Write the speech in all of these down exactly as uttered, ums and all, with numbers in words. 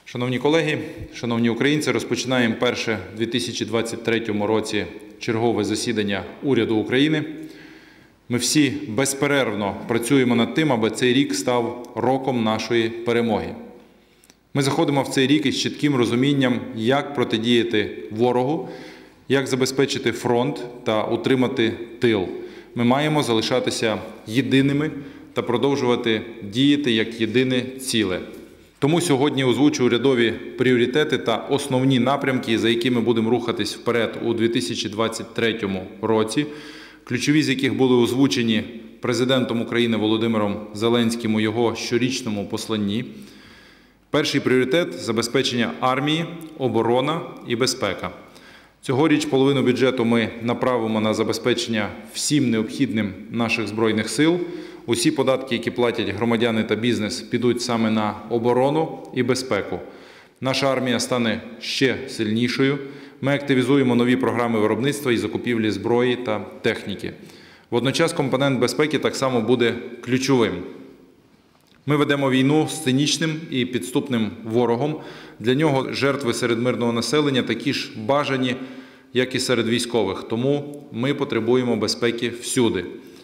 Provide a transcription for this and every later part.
Шановні колеги, шановні українці, розпочинаємо перше в дві тисячі двадцять третьому році чергове засідання уряду України. Ми всі безперервно працюємо над тим, аби цей рік став роком нашої перемоги. Ми заходимо в цей рік із чітким розумінням, як протидіяти ворогу, як забезпечити фронт та утримати тил. Ми маємо залишатися єдиними та продовжувати діяти як єдине ціле. Тому сьогодні озвучу урядові пріоритети та основні напрямки, за якими будемо рухатись вперед у дві тисячі двадцять третьому році, ключові з яких були озвучені президентом України Володимиром Зеленським у його щорічному посланні. Перший пріоритет – забезпечення армії, оборона і безпека. Цьогоріч половину бюджету ми направимо на забезпечення всім необхідним наших Збройних сил. Усі податки, які платять громадяни та бізнес, підуть саме на оборону і безпеку. Наша армія стане ще сильнішою. Ми активізуємо нові програми виробництва і закупівлі зброї та техніки. Водночас компонент безпеки так само буде ключовим. Ми ведемо війну з цинічним і підступним ворогом. Для нього жертви серед мирного населення такі ж бажані, як і серед військових. Тому ми потребуємо безпеки всюди.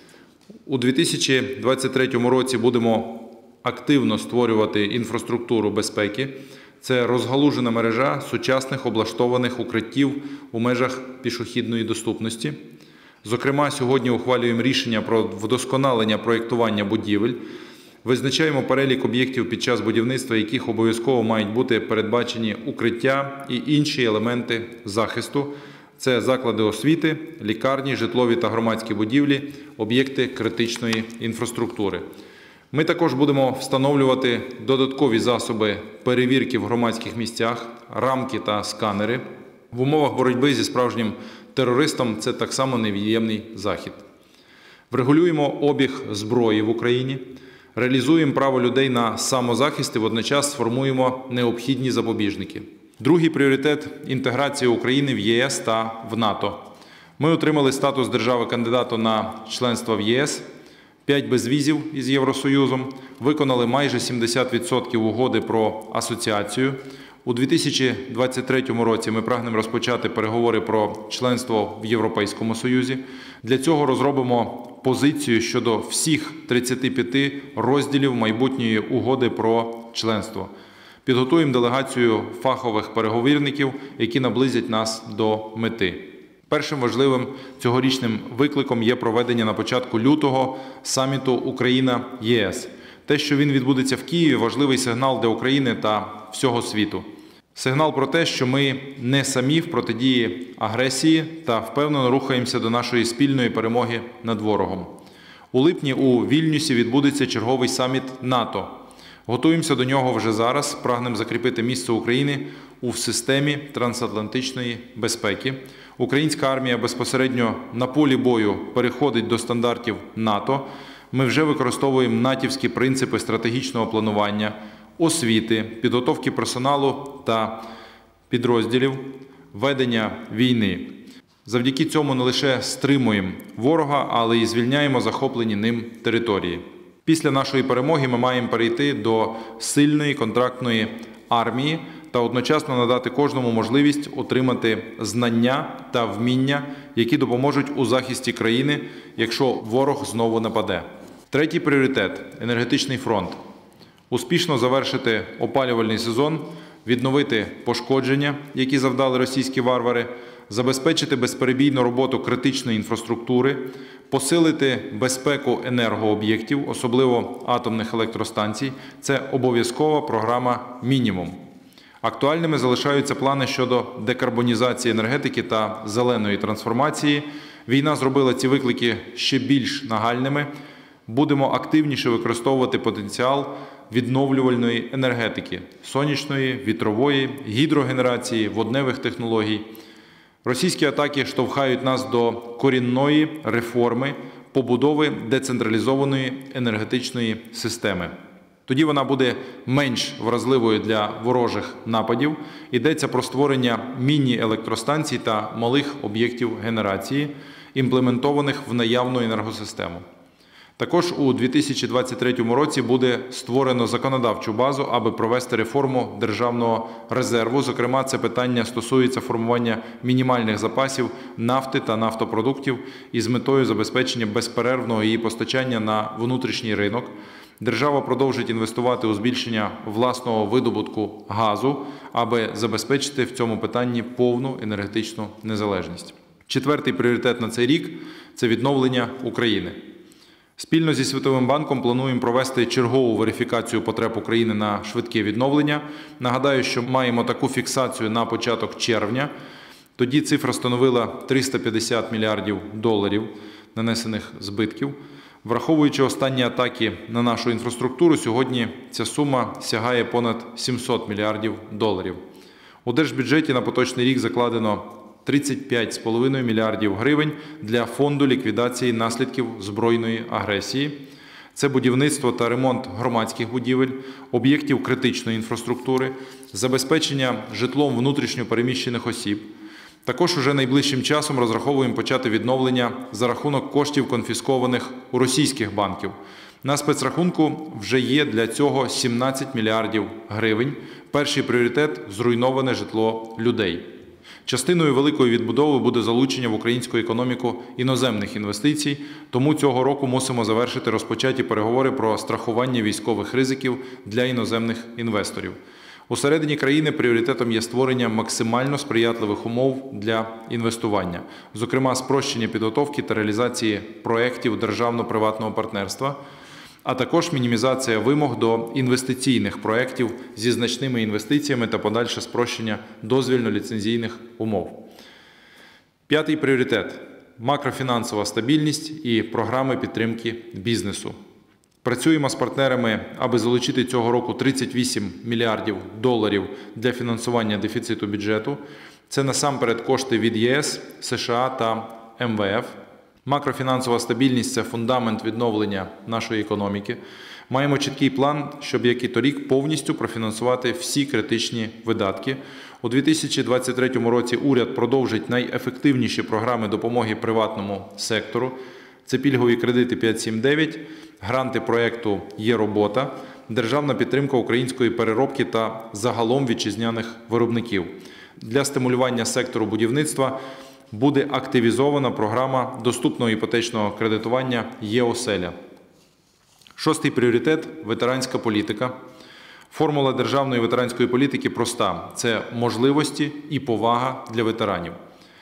У дві тисячі двадцять третьому році будемо активно створювати інфраструктуру безпеки. Це розгалужена мережа сучасних облаштованих укриттів у межах пішохідної доступності. Зокрема, сьогодні ухвалюємо рішення про вдосконалення проєктування будівель. Визначаємо перелік об'єктів під час будівництва, яких обов'язково мають бути передбачені укриття і інші елементи захисту. Це заклади освіти, лікарні, житлові та громадські будівлі, об'єкти критичної інфраструктури. Ми також будемо встановлювати додаткові засоби перевірки в громадських місцях, рамки та сканери. В умовах боротьби зі справжнім терористом це так само невід'ємний захід. Врегулюємо обіг зброї в Україні, реалізуємо право людей на самозахист і водночас сформуємо необхідні запобіжники. Другий пріоритет – інтеграція України в ЄС та в НАТО. Ми отримали статус держави-кандидата на членство в ЄС, п'ять безвізів із Євросоюзом, виконали майже сімдесят відсотків угоди про асоціацію. У дві тисячі двадцять третьому році ми прагнемо розпочати переговори про членство в Європейському Союзі. Для цього розробимо позицію щодо всіх тридцяти п'яти розділів майбутньої угоди про членство. Підготуємо делегацію фахових переговірників, які наблизять нас до мети. Першим важливим цьогорічним викликом є проведення на початку лютого саміту Україна-ЄС. Те, що він відбудеться в Києві, важливий сигнал для України та всього світу. Сигнал про те, що ми не самі в протидії агресії та впевнено рухаємося до нашої спільної перемоги над ворогом. У липні у Вільнюсі відбудеться черговий саміт НАТО. Готуємося до нього вже зараз, прагнемо закріпити місце України у системі трансатлантичної безпеки. Українська армія безпосередньо на полі бою переходить до стандартів НАТО. Ми вже використовуємо натівські принципи стратегічного планування, освіти, підготовки персоналу та підрозділів, ведення війни. Завдяки цьому не лише стримуємо ворога, але й звільняємо захоплені ним території. Після нашої перемоги ми маємо перейти до сильної контрактної армії та одночасно надати кожному можливість отримати знання та вміння, які допоможуть у захисті країни, якщо ворог знову нападе. Третій пріоритет – енергетичний фронт. Успішно завершити опалювальний сезон, відновити пошкодження, які завдали російські варвари, забезпечити безперебійну роботу критичної інфраструктури, посилити безпеку енергооб'єктів, особливо атомних електростанцій. Це обов'язкова програма «Мінімум». Актуальними залишаються плани щодо декарбонізації енергетики та зеленої трансформації. Війна зробила ці виклики ще більш нагальними. Будемо активніше використовувати потенціал відновлювальної енергетики – сонячної, вітрової, гідрогенерації, водневих технологій. Російські атаки штовхають нас до корінної реформи побудови децентралізованої енергетичної системи. Тоді вона буде менш вразливою для ворожих нападів. Йдеться про створення міні-електростанцій та малих об'єктів генерації, імплементованих в наявну енергосистему. Також у дві тисячі двадцять третьому році буде створено законодавчу базу, аби провести реформу державного резерву. Зокрема, це питання стосується формування мінімальних запасів нафти та нафтопродуктів із метою забезпечення безперервного її постачання на внутрішній ринок. Держава продовжить інвестувати у збільшення власного видобутку газу, аби забезпечити в цьому питанні повну енергетичну незалежність. Четвертий пріоритет на цей рік – це відновлення України. Спільно зі Світовим банком плануємо провести чергову верифікацію потреб України на швидке відновлення. Нагадаю, що маємо таку фіксацію на початок червня. Тоді цифра становила триста п'ятдесят мільярдів доларів нанесених збитків. Враховуючи останні атаки на нашу інфраструктуру, сьогодні ця сума сягає понад сімсот мільярдів доларів. У держбюджеті на поточний рік закладено тридцять п'ять цілих п'ять десятих мільярдів гривень для фонду ліквідації наслідків збройної агресії. Це будівництво та ремонт громадських будівель, об'єктів критичної інфраструктури, забезпечення житлом внутрішньо переміщених осіб. Також уже найближчим часом розраховуємо почати відновлення за рахунок коштів, конфіскованих у російських банків. На спецрахунку вже є для цього сімнадцять мільярдів гривень. Перший пріоритет – зруйноване житло людей. Частиною великої відбудови буде залучення в українську економіку іноземних інвестицій, тому цього року мусимо завершити розпочаті переговори про страхування військових ризиків для іноземних інвесторів. Усередині країни пріоритетом є створення максимально сприятливих умов для інвестування, зокрема спрощення підготовки та реалізації проєктів державно-приватного партнерства, а також мінімізація вимог до інвестиційних проєктів зі значними інвестиціями та подальше спрощення дозвільно-ліцензійних умов. П'ятий пріоритет – макрофінансова стабільність і програми підтримки бізнесу. Працюємо з партнерами, аби залучити цього року тридцять вісім мільярдів доларів для фінансування дефіциту бюджету. Це насамперед кошти від ЄС, США та ем ве еф. Макрофінансова стабільність – це фундамент відновлення нашої економіки. Маємо чіткий план, щоб, як і торік, повністю профінансувати всі критичні видатки. У дві тисячі двадцять третьому році уряд продовжить найефективніші програми допомоги приватному сектору. Це пільгові кредити п'ять сім дев'ять, гранти проєкту «Є робота», державна підтримка української переробки та загалом вітчизняних виробників. Для стимулювання сектору будівництва буде активізована програма доступного іпотечного кредитування «Є-оселя». Шостий пріоритет – ветеранська політика. Формула державної ветеранської політики проста – це можливості і повага для ветеранів.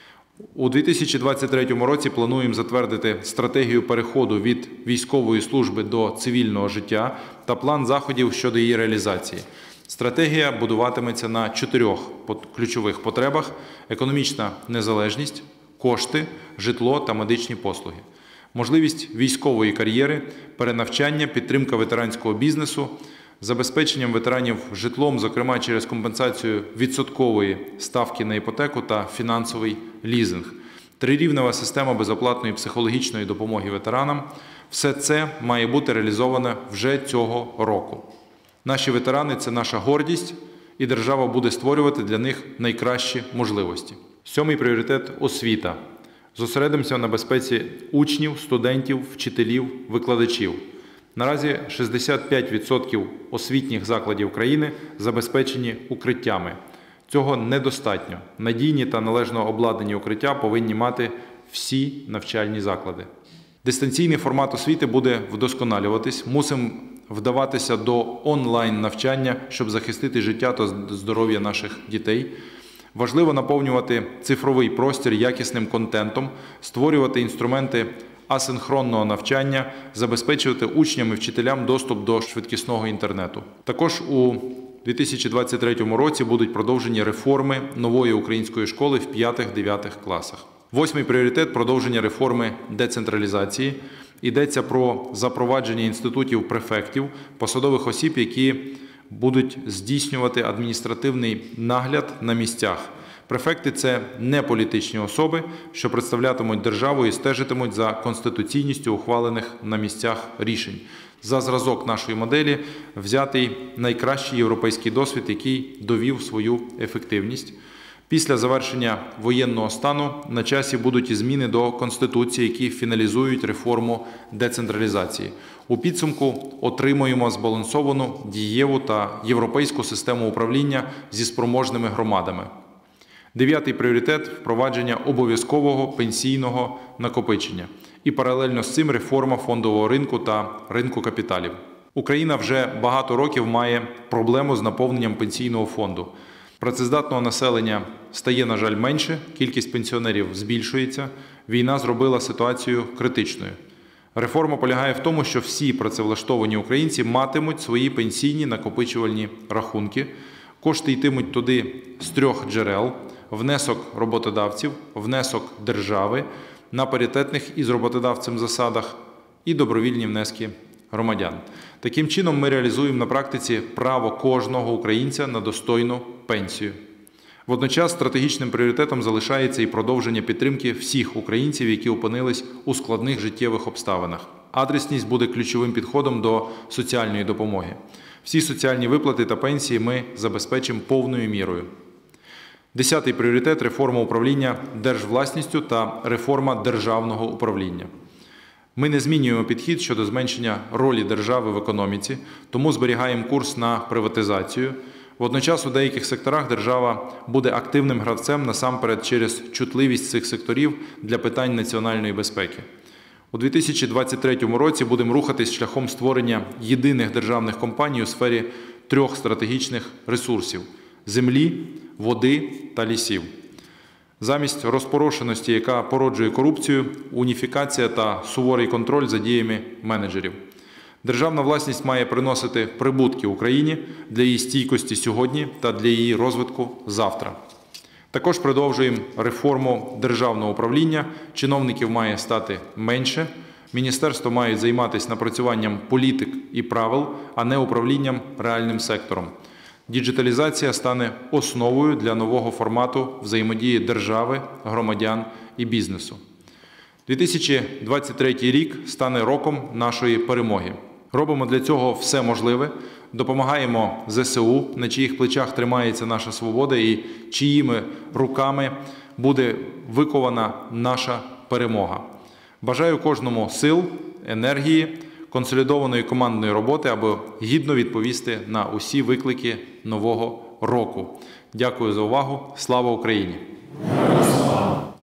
У дві тисячі двадцять третьому році плануємо затвердити стратегію переходу від військової служби до цивільного життя та план заходів щодо її реалізації. Стратегія будуватиметься на чотирьох ключових потребах – економічна незалежність, кошти, житло та медичні послуги. Можливість військової кар'єри, перенавчання, підтримка ветеранського бізнесу, забезпеченням ветеранів житлом, зокрема через компенсацію відсоткової ставки на іпотеку та фінансовий лізинг. Трирівнева система безоплатної психологічної допомоги ветеранам – все це має бути реалізовано вже цього року. Наші ветерани – це наша гордість, і держава буде створювати для них найкращі можливості. Сьомий пріоритет – освіта. Зосередимося на безпеці учнів, студентів, вчителів, викладачів. Наразі шістдесят п'ять відсотків освітніх закладів країни забезпечені укриттями. Цього недостатньо. Надійні та належно обладнані укриття повинні мати всі навчальні заклади. Дистанційний формат освіти буде вдосконалюватись. Мусимо вдаватися до онлайн-навчання, щоб захистити життя та здоров'я наших дітей. Важливо наповнювати цифровий простір якісним контентом, створювати інструменти асинхронного навчання, забезпечувати учням і вчителям доступ до швидкісного інтернету. Також у дві тисячі двадцять третьому році будуть продовжені реформи нової української школи в п'ятих-дев'ятих класах. Восьмий пріоритет – продовження реформи децентралізації. Йдеться про запровадження інститутів префектів, посадових осіб, які будуть здійснювати адміністративний нагляд на місцях. Префекти – це не політичні особи, що представлятимуть державу і стежитимуть за конституційністю ухвалених на місцях рішень. За зразок нашої моделі взятий найкращий європейський досвід, який довів свою ефективність. Після завершення воєнного стану на часі будуть і зміни до Конституції, які фіналізують реформу децентралізації. У підсумку отримуємо збалансовану, дієву та європейську систему управління зі спроможними громадами. Дев'ятий пріоритет – впровадження обов'язкового пенсійного накопичення. І паралельно з цим реформа фондового ринку та ринку капіталів. Україна вже багато років має проблему з наповненням пенсійного фонду. Працездатного населення стає, на жаль, менше, кількість пенсіонерів збільшується, війна зробила ситуацію критичною. Реформа полягає в тому, що всі працевлаштовані українці матимуть свої пенсійні накопичувальні рахунки. Кошти йтимуть туди з трьох джерел – внесок роботодавців, внесок держави на паритетних із роботодавцем засадах і добровільні внески громадян. Таким чином ми реалізуємо на практиці право кожного українця на достойну пенсію. Водночас стратегічним пріоритетом залишається і продовження підтримки всіх українців, які опинились у складних життєвих обставинах. Адресність буде ключовим підходом до соціальної допомоги. Всі соціальні виплати та пенсії ми забезпечимо повною мірою. Десятий пріоритет – реформа управління держвласністю та реформа державного управління. Ми не змінюємо підхід щодо зменшення ролі держави в економіці, тому зберігаємо курс на приватизацію. Водночас у деяких секторах держава буде активним гравцем насамперед через чутливість цих секторів для питань національної безпеки. У дві тисячі двадцять третьому році будемо рухатись шляхом створення єдиних державних компаній у сфері трьох стратегічних ресурсів – землі, води та лісів. Замість розпорошеності, яка породжує корупцію, уніфікація та суворий контроль за діями менеджерів. Державна власність має приносити прибутки Україні для її стійкості сьогодні та для її розвитку завтра. Також продовжуємо реформу державного управління. Чиновників має стати менше. Міністерство має займатися напрацюванням політик і правил, а не управлінням реальним сектором. Діджиталізація стане основою для нового формату взаємодії держави, громадян і бізнесу. дві тисячі двадцять третій рік стане роком нашої перемоги. Робимо для цього все можливе, допомагаємо зе се у, на чиїх плечах тримається наша свобода і чиїми руками буде викована наша перемога. Бажаю кожному сил, енергії, консолідованої командної роботи, аби гідно відповісти на усі виклики нового року. Дякую за увагу. Слава Україні!